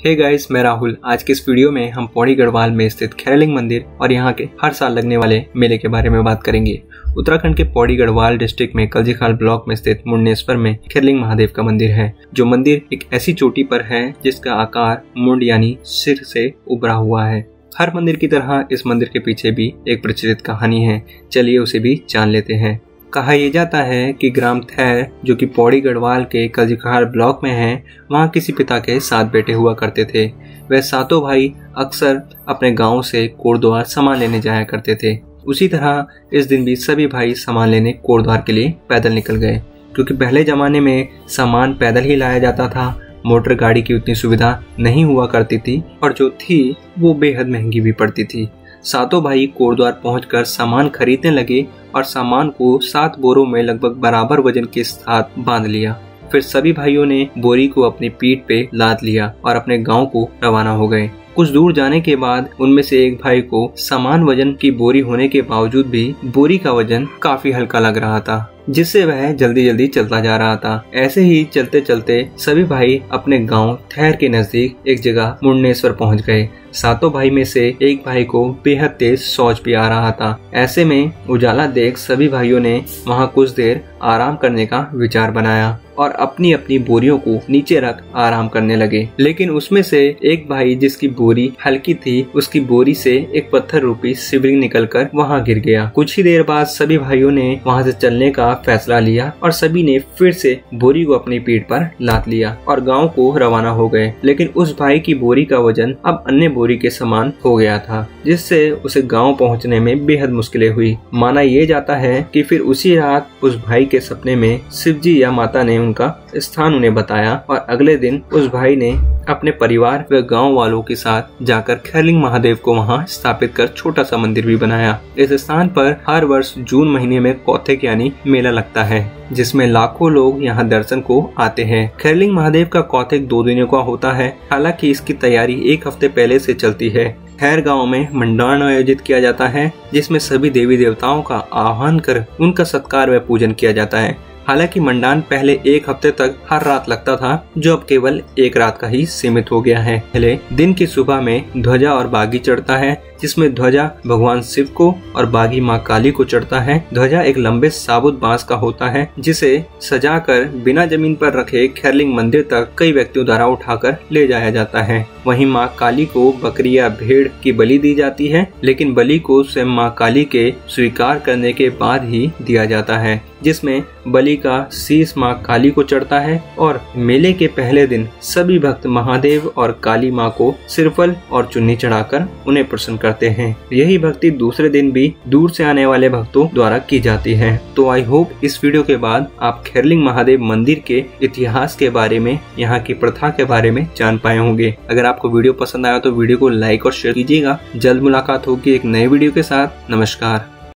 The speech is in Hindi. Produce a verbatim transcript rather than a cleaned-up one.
हे गाइस, मैं राहुल। आज के इस वीडियो में हम पौड़ी गढ़वाल में स्थित खैरलिंग मंदिर और यहाँ के हर साल लगने वाले मेले के बारे में बात करेंगे। उत्तराखंड के पौड़ी गढ़वाल डिस्ट्रिक्ट में कल्जीखाल ब्लॉक में स्थित मुंडेश्वर में खैरलिंग महादेव का मंदिर है, जो मंदिर एक ऐसी चोटी पर है जिसका आकार मुंड यानी सिर से उभरा हुआ है। हर मंदिर की तरह इस मंदिर के पीछे भी एक प्रचलित कहानी है, चलिए उसे भी जान लेते हैं। कहा यह जाता है कि ग्राम थैर, जो कि पौड़ी गढ़वाल के कल्जीखाल ब्लॉक में है, वहाँ किसी पिता के सात बेटे हुआ करते थे। वह सातों भाई अक्सर अपने गांव से कोटद्वार सामान लेने जाया करते थे। उसी तरह इस दिन भी सभी भाई सामान लेने कोटद्वार के लिए पैदल निकल गए, क्योंकि पहले जमाने में सामान पैदल ही लाया जाता था। मोटर गाड़ी की उतनी सुविधा नहीं हुआ करती थी और जो थी वो बेहद महंगी भी पड़ती थी। सातों भाई कोटद्वार पहुंचकर सामान खरीदने लगे और सामान को सात बोरों में लगभग बराबर वजन के साथ बांध लिया। फिर सभी भाइयों ने बोरी को अपनी पीठ पे लाद लिया और अपने गांव को रवाना हो गए। कुछ दूर जाने के बाद उनमें से एक भाई को समान वजन की बोरी होने के बावजूद भी बोरी का वजन काफी हल्का लग रहा था, जिससे वह जल्दी जल्दी चलता जा रहा था। ऐसे ही चलते चलते सभी भाई अपने गांव थैर के नजदीक एक जगह मुंडेश्वर पहुंच गए। सातों भाई में से एक भाई को बेहद तेज शौच भी आ रहा था। ऐसे में उजाला देख सभी भाइयों ने वहां कुछ देर आराम करने का विचार बनाया और अपनी अपनी बोरियों को नीचे रख आराम करने लगे। लेकिन उसमें से एक भाई, जिसकी बोरी हल्की थी, उसकी बोरी से एक पत्थर रूपी शिवलिंग निकलकर वहां गिर गया। कुछ ही देर बाद सभी भाइयों ने वहां से चलने का फैसला लिया और सभी ने फिर से बोरी को अपनी पीठ पर लाद लिया और गांव को रवाना हो गए। लेकिन उस भाई की बोरी का वजन अब अन्य बोरी के समान हो गया था, जिससे उसे गांव पहुंचने में बेहद मुश्किलें हुई। माना यह जाता है कि फिर उसी रात उस भाई के सपने में शिवजी या माता ने उनका स्थान उन्हें बताया और अगले दिन उस भाई ने अपने परिवार व गांव वालों के साथ जाकर खैरलिंग महादेव को वहां स्थापित कर छोटा सा मंदिर भी बनाया। इस स्थान पर हर वर्ष जून महीने में कौथिक यानी मेला लगता है, जिसमें लाखों लोग यहां दर्शन को आते हैं। खैरलिंग महादेव का कौथिक दो दिनों का होता है। हालांकि इसकी तैयारी एक हफ्ते पहले से चलती है। खैर गांव में मंडान आयोजित किया जाता है, जिसमें सभी देवी देवताओं का आह्वान कर उनका सत्कार व पूजन किया जाता है। हालांकि मंडान पहले एक हफ्ते तक हर रात लगता था, जो अब केवल एक रात का ही सीमित हो गया है। पहले दिन की सुबह में ध्वजा और बागी चढ़ता है, जिसमें ध्वजा भगवान शिव को और बागी माँ काली को चढ़ता है। ध्वजा एक लंबे साबुत बांस का होता है, जिसे सजाकर बिना जमीन पर रखे खैरलिंग मंदिर तक कई व्यक्तियों द्वारा उठाकर ले जाया जाता है। वहीं माँ काली को बकरी या भेड़ की बलि दी जाती है, लेकिन बलि को स्वयं माँ काली के स्वीकार करने के बाद ही दिया जाता है, जिसमें बलि का शीश माँ काली को चढ़ता है। और मेले के पहले दिन सभी भक्त महादेव और काली माँ को सिरफल और चुन्नी चढ़ाकर उन्हें प्रसन्न करते हैं। यही भक्ति दूसरे दिन भी दूर से आने वाले भक्तों द्वारा की जाती है। तो आई होप इस वीडियो के बाद आप खैरलिंग महादेव मंदिर के इतिहास के बारे में, यहाँ की प्रथा के बारे में जान पाए होंगे। अगर आपको वीडियो पसंद आया तो वीडियो को लाइक और शेयर कीजिएगा। जल्द मुलाकात होगी एक नए वीडियो के साथ। नमस्कार।